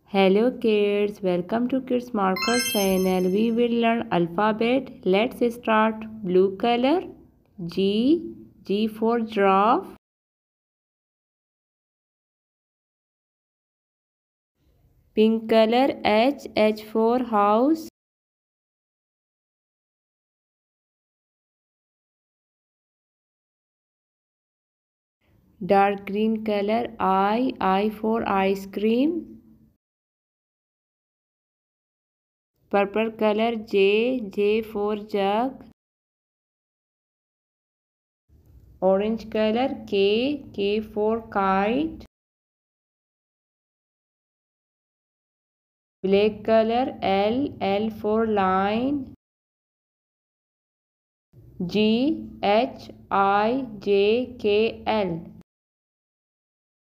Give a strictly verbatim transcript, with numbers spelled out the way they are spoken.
Hello kids, welcome to Kids Marker channel. We will learn alphabet. Let's start. Blue color G, G for giraffe. Pink color H, H for house. Dark green color I, I for ice cream. Purple color J, J for jug. Orange color K, K for kite. Black color L, L for line. G, H, I, J, K, L.